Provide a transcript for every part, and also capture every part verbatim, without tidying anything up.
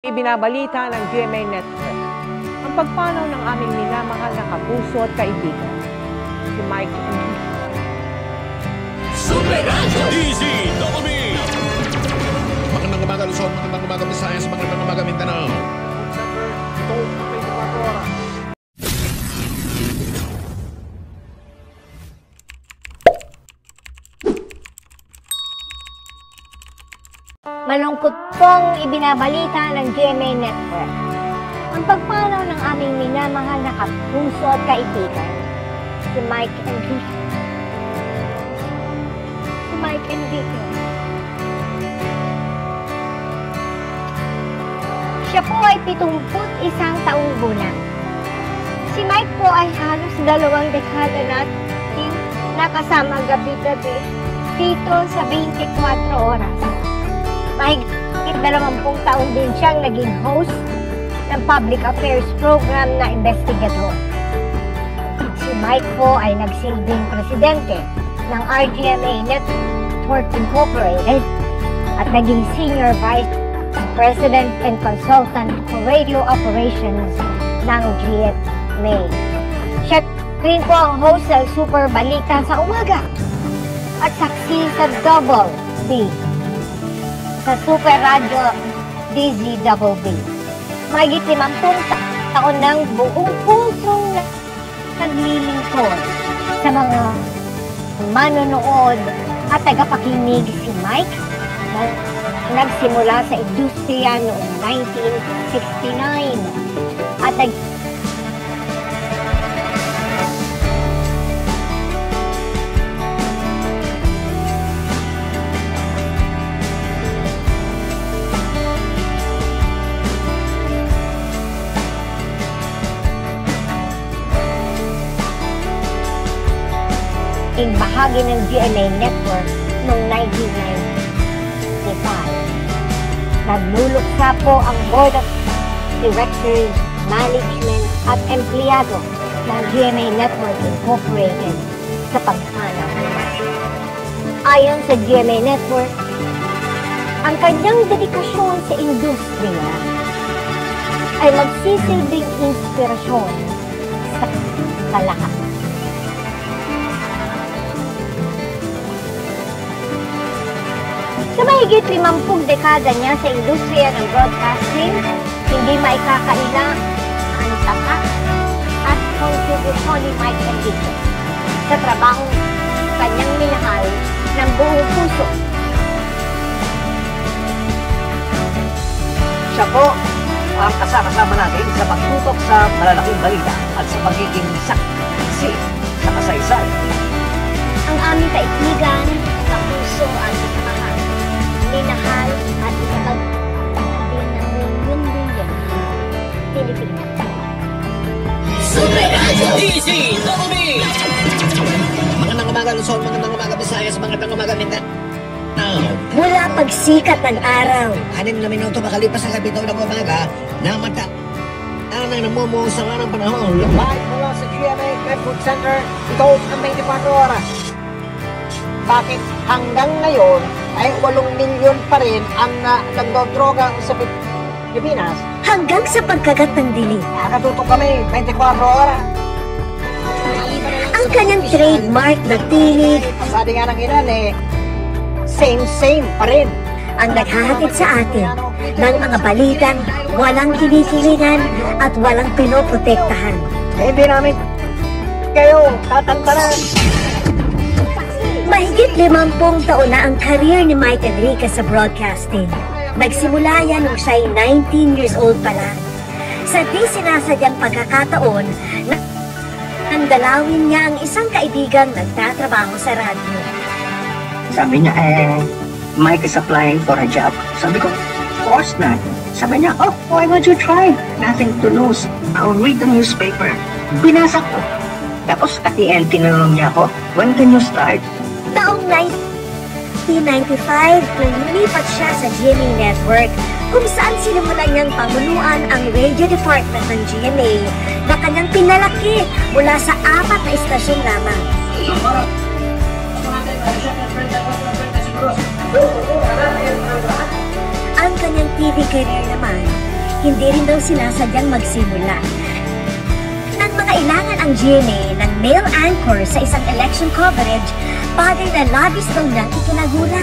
Ibinabalita ng G M A Network ang pagpanaw ng aming minamahal na kapuso at kaibigan, si Mike Enrique. Super Radio Easy Domi! Magandang umaga Luzon, magandang umaga Visayas, magandang umaga Mindanao. Ito ang twenty-four oras. Malungkot pong ibinabalita ng G M A Network ang pagpanaw ng aming minamahal na kapuso at kaibigan, si Mike Enrique. Si Mike Enrique. Siya po ay pitungput isang taong gulang. Si Mike po ay halos dalawang dekada natin nakasama gabi-gabi dito sa twenty-four oras. Mahigit dalawampung taon din siyang naging host ng public affairs program na investigador. Si Mike po ay nagsilbing presidente ng R G M A Network Incorporated at naging senior vice president and consultant for radio operations ng G M A. Siya rin po ang host ng Super Balita sa umaga at saksi sa Double B sa Super Radio D Z Double B. Mahigit limampung taon ng buong pusong naglilingkod sa mga manonood at tagapakinig si Mike na nagsimula sa industriya noong nineteen sixty-nine at nag ing bahagi ng G M A Network noong nineteen ninety-five. Nagluluksa po ang Board of Directors, Management at Empleyado ng G M A Network Incorporated sa pagpanaw ni Mike. Ayon sa G M A Network, ang kanyang dedikasyon sa industriya ay magsisilbing inspirasyon sa, sa lahat. Sa mahigit limampung dekada niya sa industriya ng broadcasting, hindi maikakaila ang tapat at kontribusyon ni Mike Enrique sa trabahong kanyang minahal ng buong puso. Siya po ang kasama-sama natin sa pagtutok sa malalaking balita at sa pagiging saksi sa kasaysayan. Ang aming kaibigan, kapuso at isamahal, minahal at ipagpapalabing ng milyon-milyon Pilipinas. Super Radio Easy Domi! Magandang umaga Luzon, magandang umaga Visayas, magandang umaga Mindanao. Mula pagsikat ng araw, Anim na minuto makalipas ang labing na umaga na mata ang namumuo sa ng panahon. Live mula sa G M A Network Center, ito ang twenty-four oras. Bakit hanggang ngayon ay walong milyon pa rin ang uh, nagdodroga sa Pilipinas? hanggang sa pagkagat ng dilim. Nakatutok kami twenty-four oras. Ang kanyang trademark na tinig Sabi nga ng ilan eh, same-same pa rin. ang naghahatid sa atin ng mga balitang walang kinikilingan at walang pinoprotektahan. Eh, hindi namin kayo tatantanan. Mahigit limampung taon na ang career ni Mike Enrique sa broadcasting. Nagsimula yan nung siya'y nineteen years old pa lang. Sa di sinasadyang pagkakataon na ang dalawin niya ang isang kaibigang nagtatrabaho sa radyo. Sabi niya, eh, Mike is applying for a job. Sabi ko, of course not. Sabi niya, oh, why would you try? Nothing to lose. I'll read the newspaper. Binasa ko. Tapos at the end, tinanong niya ako, when can you start? Taong nineteen ninety-five, nang lumipat siya sa G M A Network, kung saan sinimulan niyang pamunuan ang radio department ng G M A na kanyang pinalaki mula sa apat na istasyon lamang. Ang kanyang T V career naman hindi rin daw sinasadyang magsimula. Nang mangailangan ang G M A ng male anchor sa isang election coverage, bagay na labis daw niyang ikinagulat.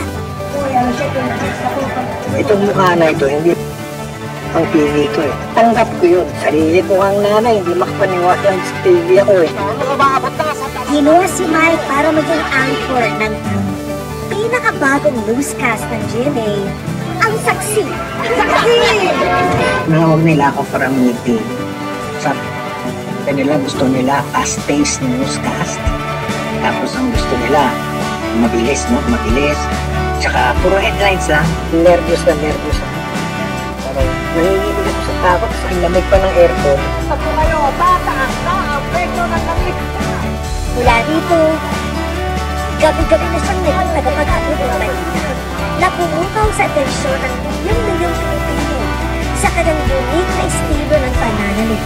Itong mukha na ito, hindi ang T V ko eh. Tanggap ko yun. Sarili ko ang nanay, hindi makapaniwala sa T V ako eh. Ginawa si Mike para maging anchor ng pinakabagong newscast ng G M A, ang Saksi. Saksi! Nawag nila ako for a meeting. Sabi nila, gusto nila fast-paced newscast. Tapos ang gusto nila, mabilis, no? Mabilis. Tsaka puro headlines lang. Nervous na nervous ako. Parang nanginginig ako sa takot sa lamig pa ng aircon. Ako kayo, tataas na ang presyo ng lamig. Mula dito, gabi-gabi na siyang naging tagapag-atid ng balita na pumukaw sa atensyon ng milyong-milyong Pilipino sa kanyang unique na estilo ng pananalig.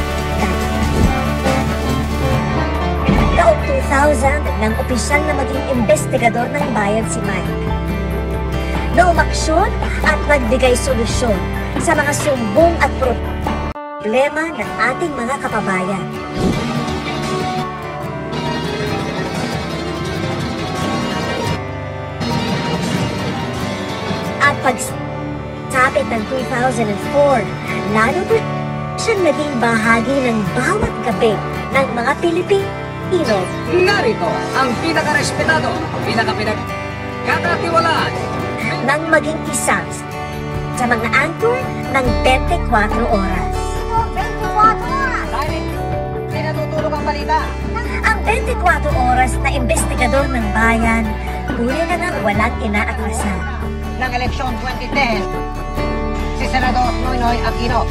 Taong two thousand, nang opisyal na maging investigador ng bayan si Mike. Na umaksyon at nagbigay solusyon sa mga sumbong at problema ng ating mga kababayan. At pagsapit ng two thousand four, lalo pa siyang naging bahagi ng bawat gabi ng mga Pilipino. Narito ang pinaka-respetado, pinaka-pinag-kakatiwalaan nang maging isa sa mga anchor ng twenty-four oras. twenty-four oras! Dahil hindi natutulog ang balita. Ang twenty-four oras na investigador ng bayan, huli na nang walang inaatrasan. Ng eleksyon twenty ten, si Senador Noynoy Aquino.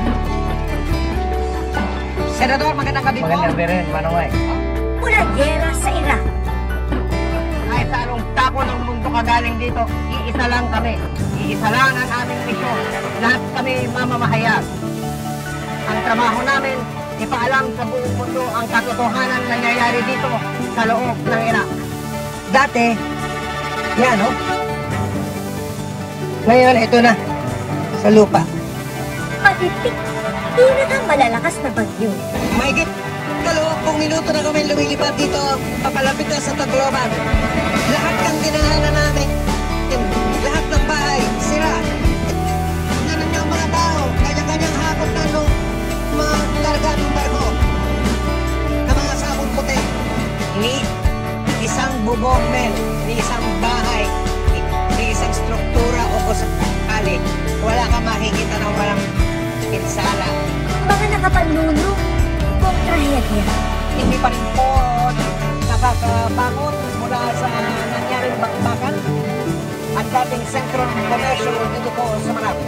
Senador, magandang gabi po. Magandang gabi rin, Manong. Mula gera sa Iraq, Kahit sa anong tapo ng mundo kagaling dito, iisa lang kami. Iisa lang ang aming misyon. Lahat kami mamamahayag. Ang trabaho namin, ipaalam sa buong mundo ang katotohanan na nangyayari dito sa loob ng Iraq. Dati, yan o. Ngayon, ito na. Sa lupa. patitik, pinaka-malalakas na bagyo. Mahigit dalawang minuto na kami lumilipad dito, papalapit na sa Tacloban. Lahat ng dinahanan namin, lahat ng bahay, sira. Ganun yung mga tao, kanya-kanyang hakot na nung mga karga ng barko, na mga sabon puti. Ni isang bubong, men, ni isang bahay, ni, ni isang struktura o kusakali, wala ka makikita na walang pinsala. Mga nakapanlulong kung trahedya. Hindi pa rin po nakakabangon mula sa nangyaring bakbakan at dating sentro ng komersyo dito po sa Marawi.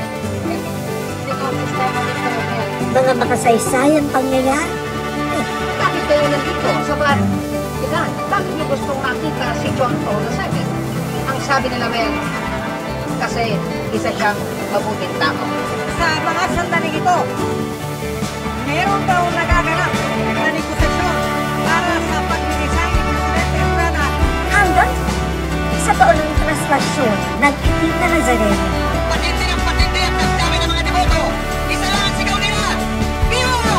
Mga makasaysayang pangyayari. Bakit kayo nandito sa bar? Ilan, bakit niyo gustong makita si John Paul the Second? Ang sabi nila, well, kasi isa siyang mabuting tao. Sa mga sandaling ito, meron daw nagaganap na negosasyon para sa pag-resign ni Presidente Estrada. Hanggang sa taon ng translasyon ng itim na Nazareno. Patindi ng patindi at nagdami ng mga deboto. Isa lang ang sigaw nila. Viva!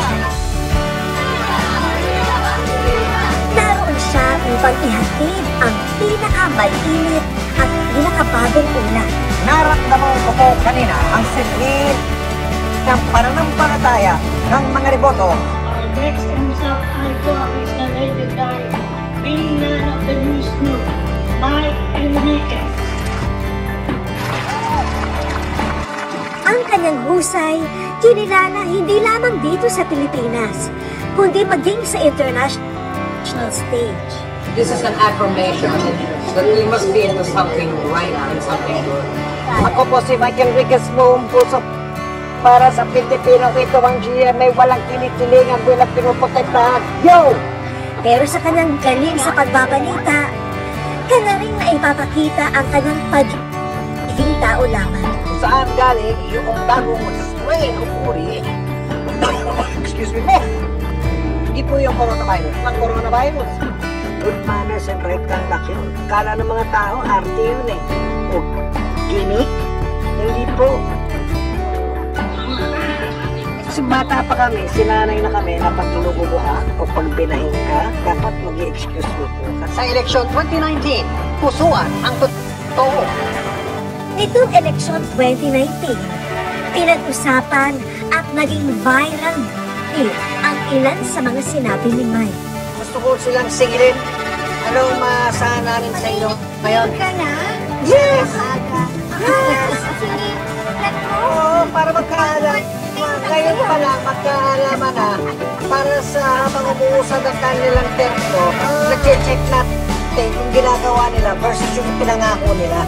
Naroon siya upang ihatid ang pinaka-mainit at pinakabagong ulat. Naramdaman ko po kanina ang sinil ng pananampalataya ng mga deboto. Our next himself icon is narrated by being man of the news group, Mike Enriquez. Ang kanyang husay, kinilala hindi lamang dito sa Pilipinas, kundi maging sa international stage. This is an affirmation that we must be into something right and something good. Ako po si Mike Enriquez, buong puso para sa Pilipino. Ito ang G M A, walang kinikilingan bilang pinuprotektahan. Yo! Pero sa kanyang galing sa pagbabalita, kanya rin na ipapakita ang kanyang pagiging tao lamang. Kung saan galing yung bagong strain o uri, excuse me po, hindi po yung coronavirus. Ang coronavirus, good manners and right conduct yun. Kala ng mga tao, arte yun eh. O, gimmick? Hindi po. Kasi bata pa kami, sinanay na kami na pag ginugulo ka o pag binahin ka, dapat mag-i-excuse mo po. Sa eleksyon twenty nineteen, pusuan ang totoo. Nitong eleksyon twenty nineteen, pinag-usapan at naging viral din ang ilan sa mga sinabi ni Mike. Gusto ko silang singilin. Anong masahan namin sa inyo ngayon? ka na? Yes! Yes! Sige, let go. Oo, para magkaalam. Ngayon pa lang, magkaalaman na para sa habang umuusad ang kanilang termo, nag-check natin yung ginagawa nila versus yung pinangako nila.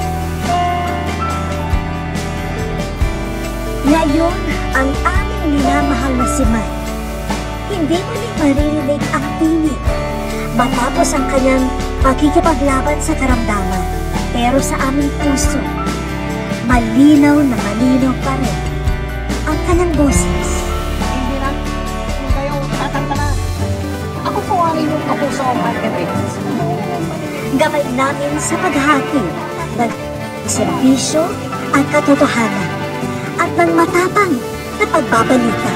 Ngayon, ang aming minamahal na si Mike, hindi muling maririnig ang tinig matapos ang kanyang pagkikipaglaban sa karamdaman. Pero sa aming puso, malinaw na malinaw pa rin ang kanyang boses. Hindi na, hindi kayo tatantanan. Ako po ang inyong kapuso ang marketplace. Gamay namin sa paghati ng serbisyo at katotohanan at ng matapang na pagbabalita.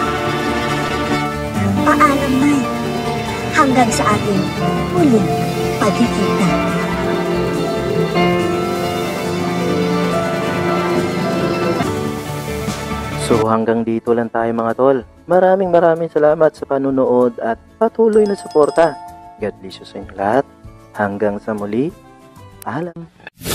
Paalam, Mike, hanggang sa ating muling pagkikita. So hanggang dito lang tayo mga tol. Maraming maraming salamat sa panunood at patuloy na suporta. God bless you sa inyo lahat. Hanggang sa muli. Paalam.